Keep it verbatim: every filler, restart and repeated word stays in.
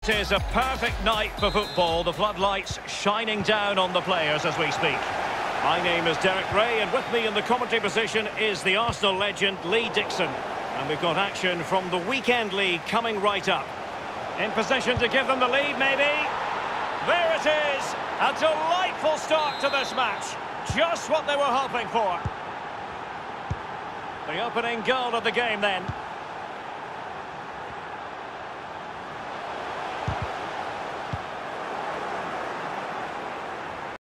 It is a perfect night for football, the floodlights shining down on the players as we speak. My name is Derek Ray, and with me in the commentary position is the Arsenal legend Lee Dixon. And we've got action from the Weekend League coming right up. In position to give them the lead, maybe. There it is! A delightful start to this match. Just what they were hoping for. The opening goal of the game then.